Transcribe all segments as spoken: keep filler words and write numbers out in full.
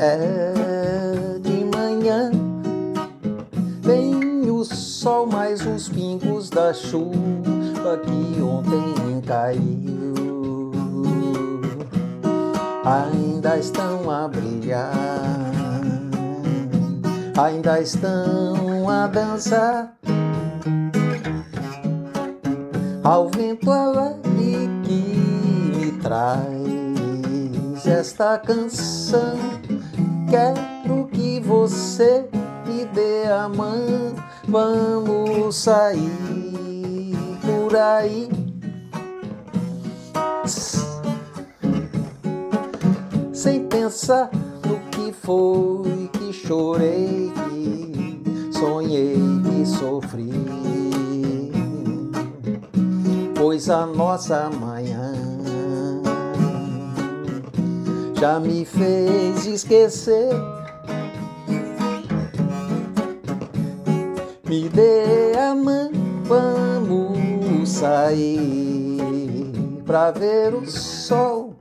É de manhã, vem o sol mais os pingos da chuva que ontem caiu ainda estão a brilhar, ainda estão a dançar ao vento alegre que me traz esta canção. Quero que você me dê a mão, vamos sair por aí sem pensar no que foi que chorei, que sonhei, que sofri, pois a nossa manhã já me fez esquecer. Me dê a mão, vamos sair pra ver o sol.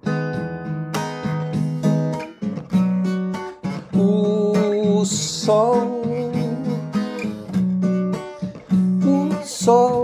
O sol, o sol.